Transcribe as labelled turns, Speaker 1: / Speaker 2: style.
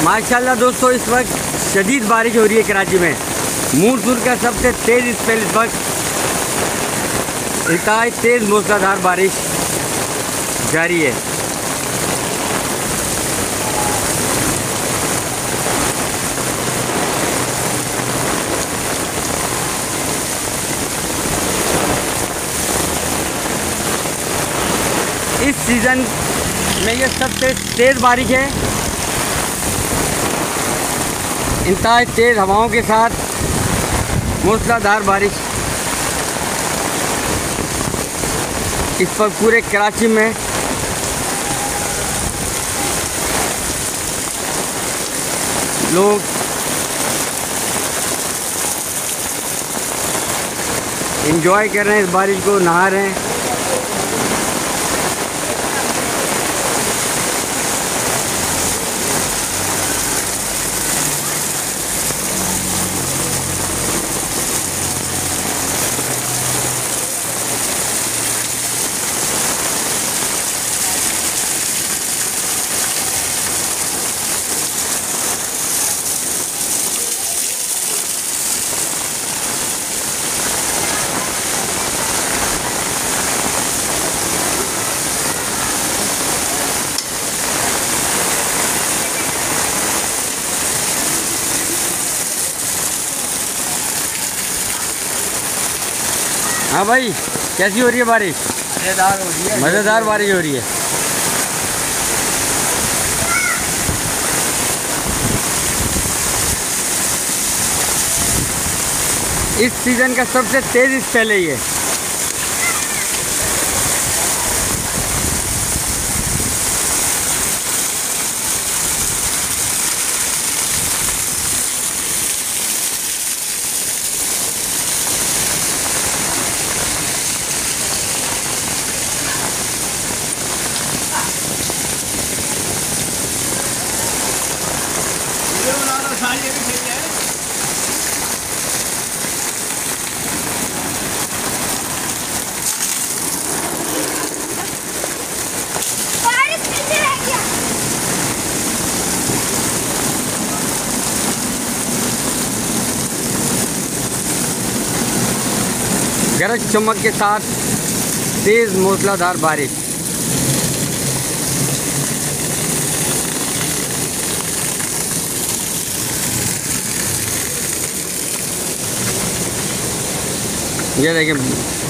Speaker 1: माशाल्लाह दोस्तों, इस वक्त शदीद बारिश हो रही है कराची में। मूनसून का सबसे तेज़ स्पेल इस वक्त, इंतहाई तेज़ मूसलाधार बारिश जारी है। इस सीज़न में ये सबसे तेज़ बारिश है, इंतहाई तेज़ हवाओं के साथ मूसलाधार बारिश इस पर पूरे कराची में लोग एंजॉय कर रहे हैं, इस बारिश को नहा रहे हैं। हाँ भाई, कैसी हो रही है बारिश?
Speaker 2: मज़ेदार हो रही है,
Speaker 1: मज़ेदार बारिश हो रही है। इस सीज़न का सबसे तेज़ स्पेल है ये। गरज चमक के साथ तेज़ मूसलाधार बारिश। ये देखिए